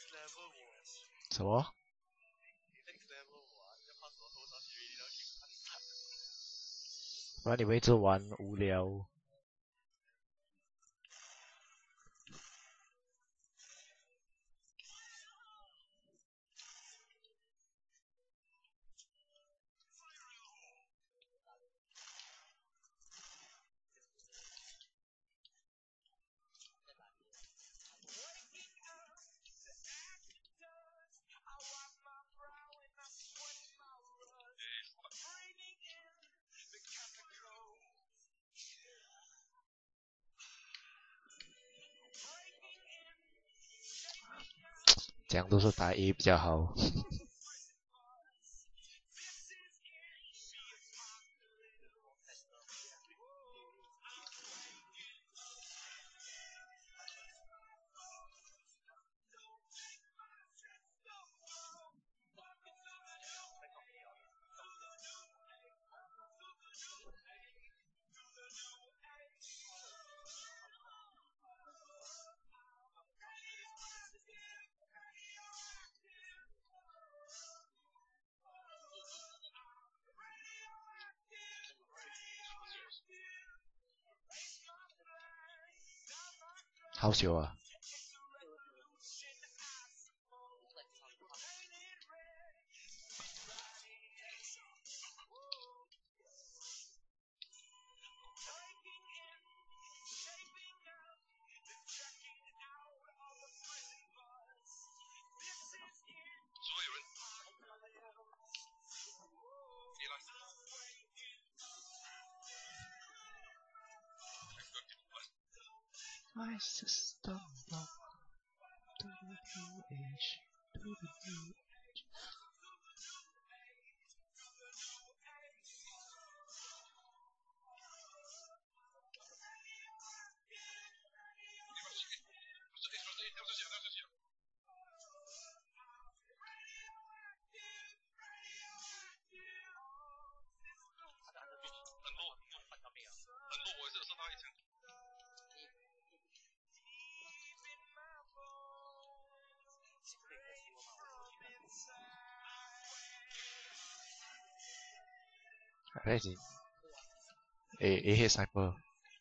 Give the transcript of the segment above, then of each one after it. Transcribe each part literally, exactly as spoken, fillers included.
什么？不然你们一直玩无聊。这样都是打 A 比较好。好久啊。My system lock to the new age, to the new age. Ready? A A hit sniper.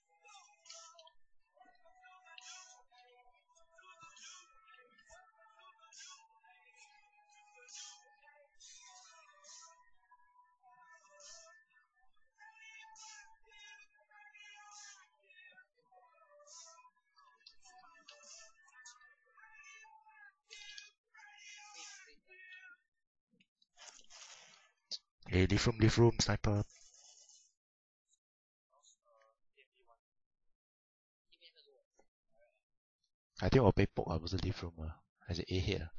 Hey, leave room, leave room, sniper. I think 我被 poke 啊，不是 leave room 啊，还是 A hit 啊？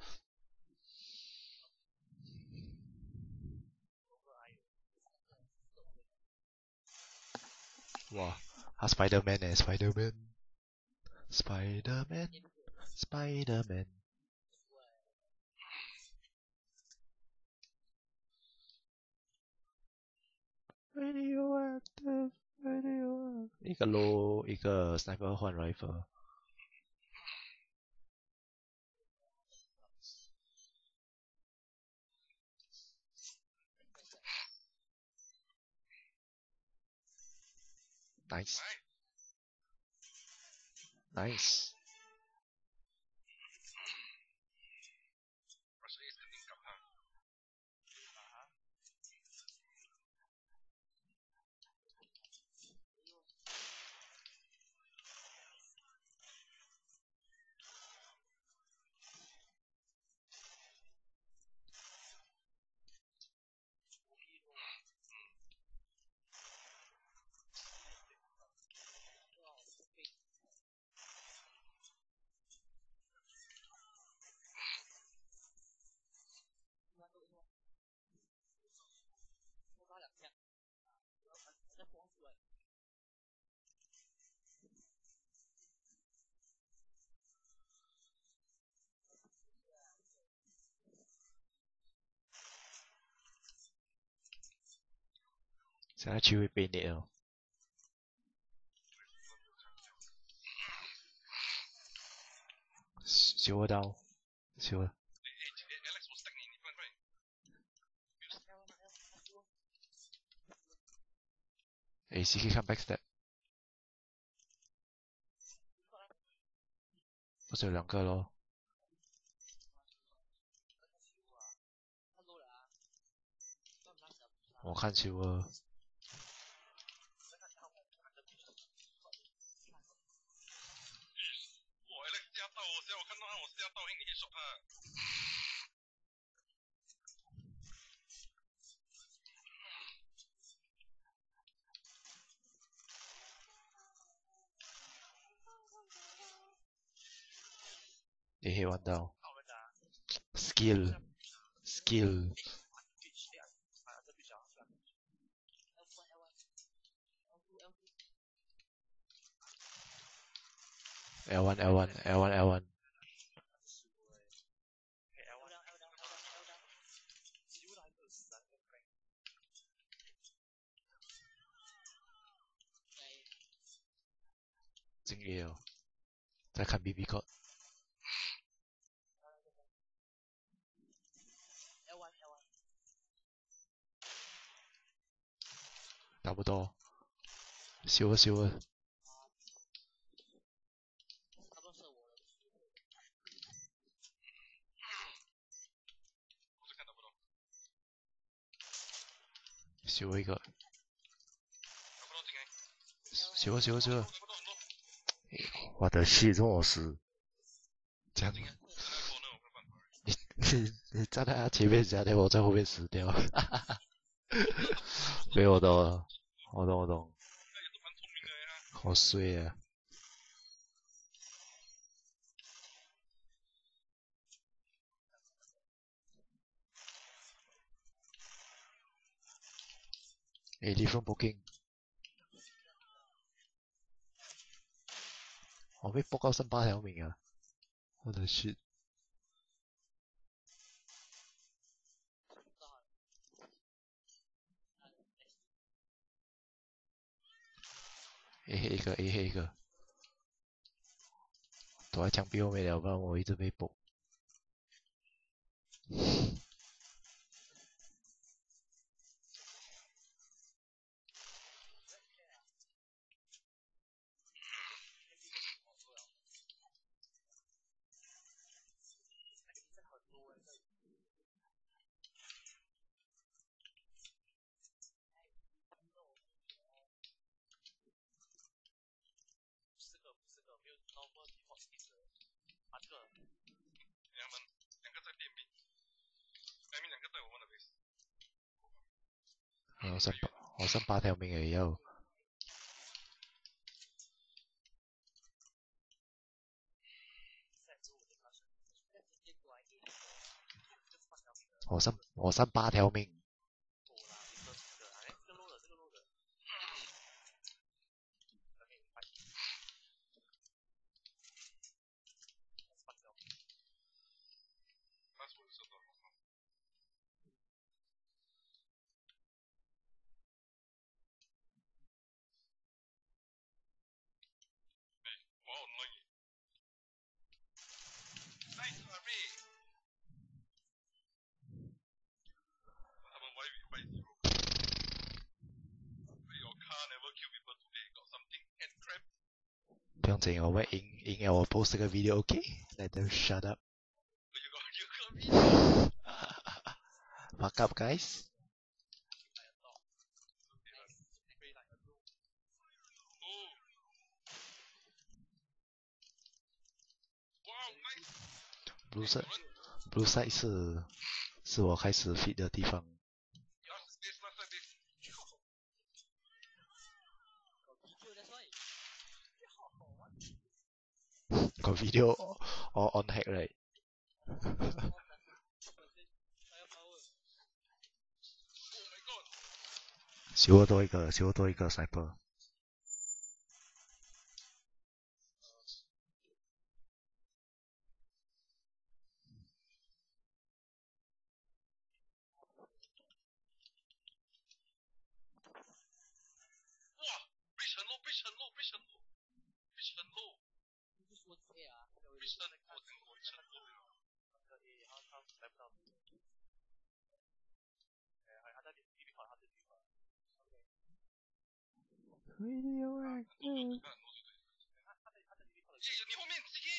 哇，他 Spiderman 呢 ？Spiderman，Spiderman，Spiderman。Radioactive, radioactive。一个 low，一个 sniper 换 rifle。Nice. Nice. Sẽ là chiêu bên địa không? Siêu ở đâu? 笑啊。A C 可以看 backstep。不是有两个咯？我看球啊。A hit one down. Skill. Skill. L one, L one, L one, L one. Chính A哦，在看 B B code。打不到，修啊修啊。修一个。修啊修啊修啊。我的shit，这么死。这样。你你你站在他前面讲的，我在后面死掉。没有的，我懂我懂。好衰啊！诶 ，different booking。我被 book 到剩八条命啊！我的shit。A 黑一个 A 黑一个。躲在墙壁后面了，不然我一直被 book。我剩八，我剩八条命而已哦。我剩我剩八条命。不用紧，我们赢赢了，我 post 这个 video OK。Let them shut up. Fuck up, guys. Blue side, blue side 是是我开始 feed 的地方。got video all on hack right? 修我多一个，修我多一个 sniper。 Radioactive。 你后面 C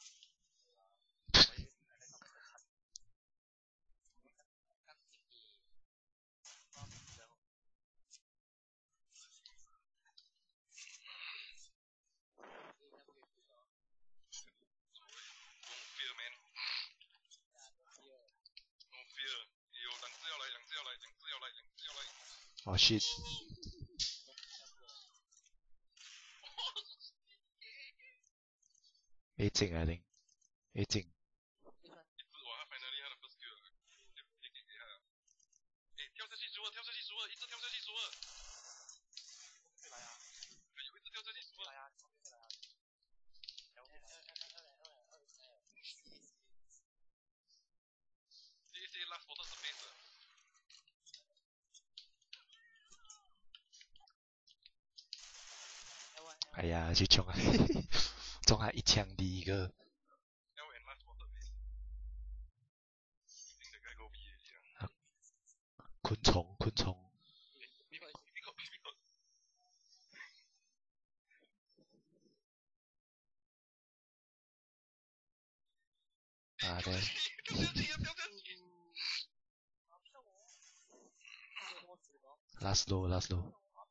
K。fear man。No fear。有两只要来，两只要来，两只要来，两只要来。 Oh shit。A 进 I think。A 进。 一只哇 ，finally 他的 first kill 了。给给给他。哎，跳下去输了，跳下去输了，一直跳下去输了。会来啊！有一只跳下去输了。来啊！会来啊！这些 last photo 是 base。 哎呀，去冲啊！中他一枪第一个。昆虫，昆虫。啊对。Last low, last low。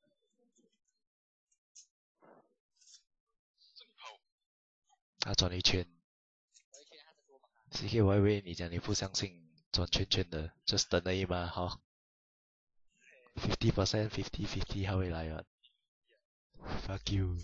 他转一圈。C K 我还以为你讲你不相信转圈圈的 ，just 等而已嘛，好。fifty percent, fifty fifty 他会来啊。Fuck you。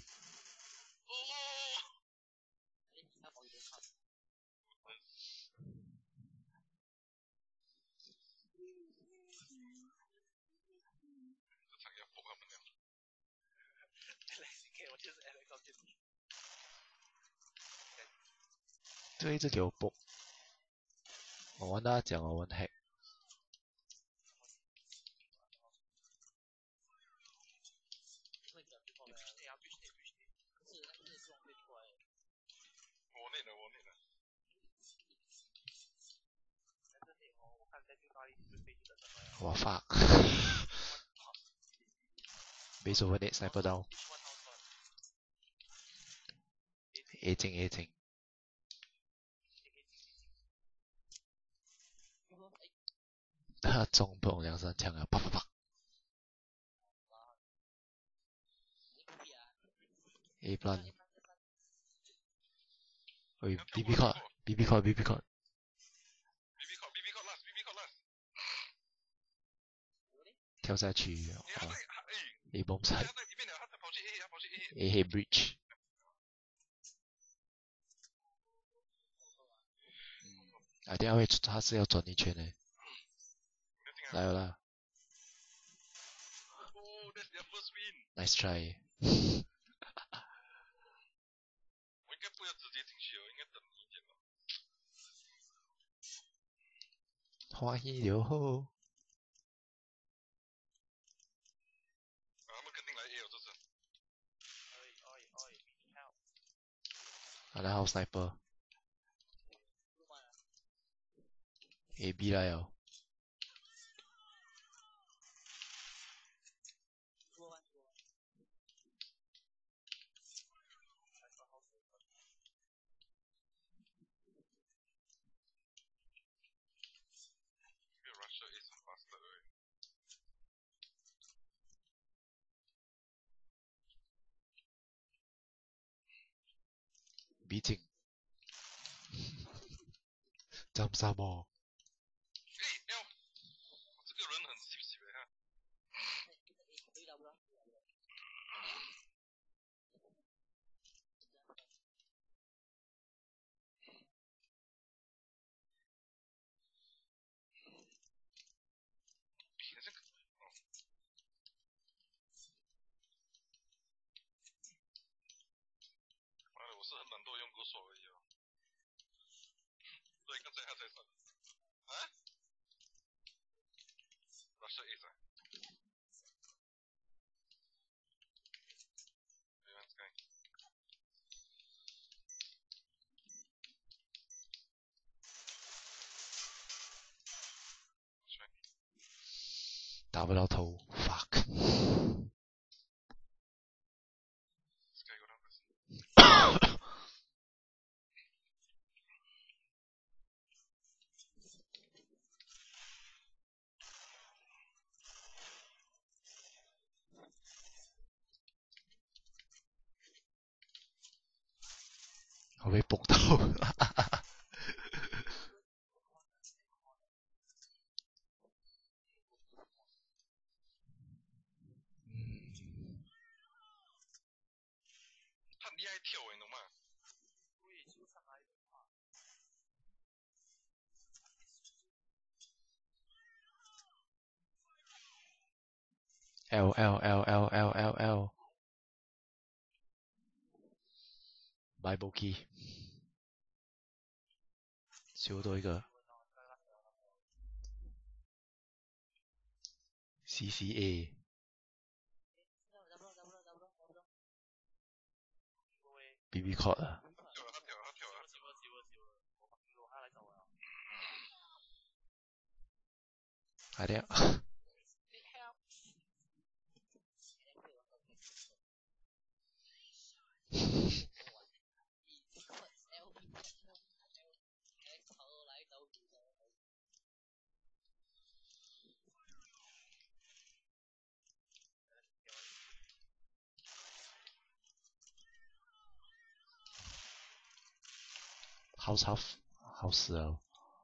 就一直给我蹦。我玩他讲我玩 hack。 我内了，我内了。 哇 fuck。Base over net, sniper down。A 进 A 进。他中蹦两三枪啊，啪啪啪。A plan。喂 ，B B cut B B cut B B cut。 B B cut B B cut last B B cut last。 跳下去啊 ！A bomb side。A head breach。啊，等下会他是要转一圈的。来了啦。Nice try。 我应该不要直接进去哦，应该等一点吧。 欢喜留后。 啊，他们肯定来 A 哦，这次。 啊，然后 sniper。A B 来哦。B 进。jump 什么？ 哎，要，这个人很细细的哈。妈的，我是很懒惰用过手而已哦。对，刚才他才上。啊 ？Russia Ace 啊。没问题。 打不到头 ，fuck。我被崩到。 他很厉害跳诶，你懂吗？ L L L L L L L。Bible key。修多一个。C C A。B B call 啊。 跳了，他跳了，他跳了。 快点。好吵，好死哦。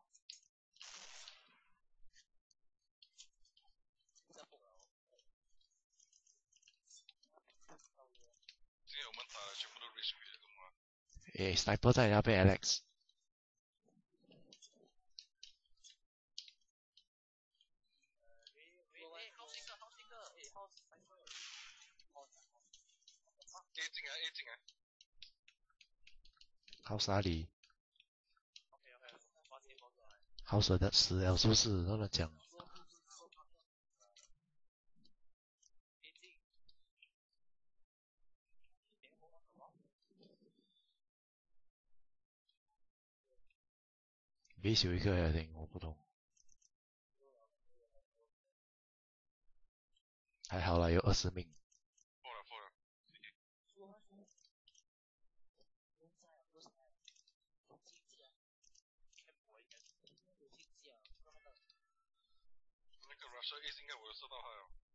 今天我们打的全部都 reach 回了，懂吗？ 诶 ，sniper 在那边 Alex。 A 进来 ，A 进来。 House 哪里？House 的死了是不是？乱乱讲。base 有一个 I think 我不懂。还好啦，有二十名。 过了过了。那个 Russia A 应该我有收到他了。